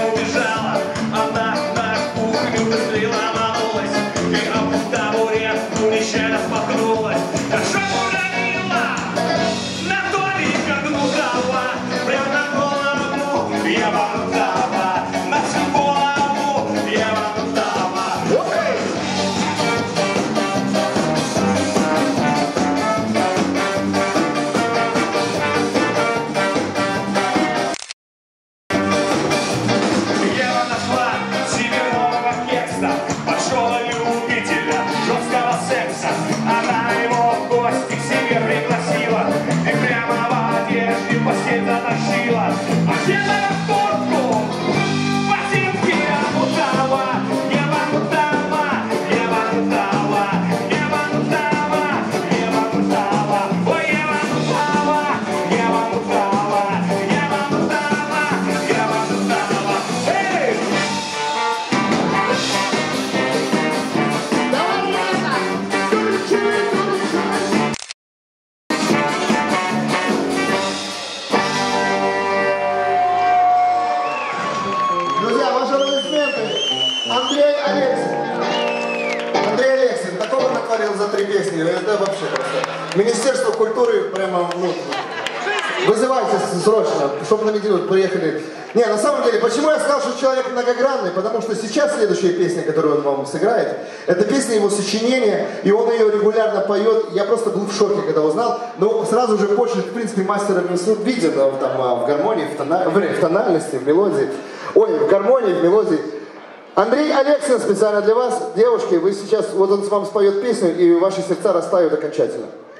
убежала, она на кухню быстрее ломанулась, и об табуретку нечаянно споткнулась. Хорошо уронила на туалет, как гнутова, прям на голову я ванутава, на всю голову я ванутава. Ева нашла себе нового кекса, большого любителя жесткого секса. Она его в гости к себе пригласила и прямо в одежде в постель затащила. Одета в куртку, ботинки обутала. Я ванутава, я ванутава, я ванутава, я ванутава. Ой, я ванутава, я ванутава, я ванутава, я ванутава. Эй! Друзья, ваши аплодисменты. Андрей Алексин. Андрей Алексин, такого натворил за 3 песни. Это вообще просто. Министерство культуры прямо, вызывайте срочно, чтобы на медиа приехали. Не, на самом деле, почему я сказал, что человек многогранный? Потому что сейчас следующая песня, которую он вам сыграет, это песня его сочинения, и он ее регулярно поет. Я просто был в шоке, когда узнал. Но сразу же позже, в принципе, мастера виден там в гармонии, в тональности, в мелодии. Ой, в гармонии, в мелодии. Андрей Алексин специально для вас. Девушки, вы сейчас, вот он вам споет песню, и ваши сердца растают окончательно.